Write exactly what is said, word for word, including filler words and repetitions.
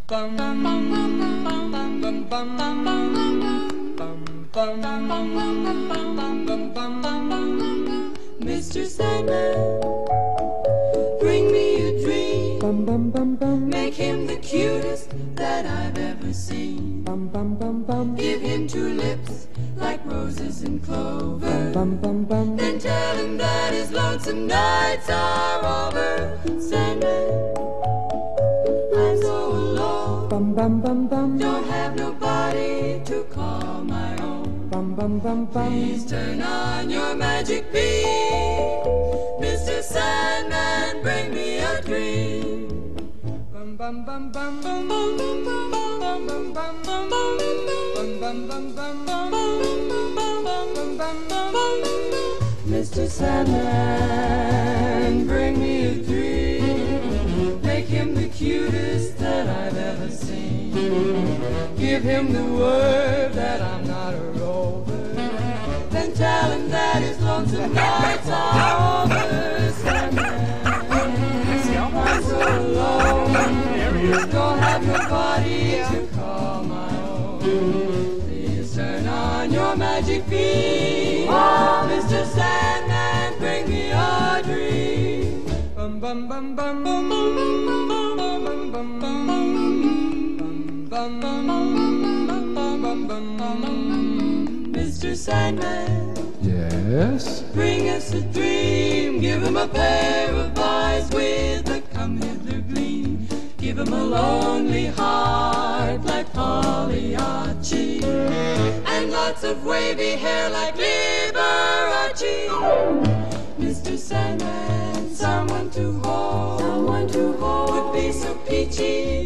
Mister Sandman, bring me a dream. Make him the cutest that I've ever seen. Give him two lips like roses and clover. Then tell him that his lonesome nights are over. Sandman, I'm so alone. Don't have nobody to call my own. Please turn on your magic beam. Mister Sandman, bring me a dream. Mister Sandman, bring me a dream. Make him the cutest that I've ever seen. Give him the word that I'm not a rover. Then tell him that his lonesome nights are over. Sandman, I'm so alone. Don't have nobody to call my own. Please turn on your magic beam. Oh, Mister Sandman, bring me a dream. Bum bum bum bum bum bum bum bum bum bum bum. Mister Sandman, yes? Bring us a dream. Give him a pair of eyes with a come-hither gleam. Give him a lonely heart like Pagliacci, and lots of wavy hair like Liberace. Mister Sandman, someone to hold, someone to hold would be so peachy.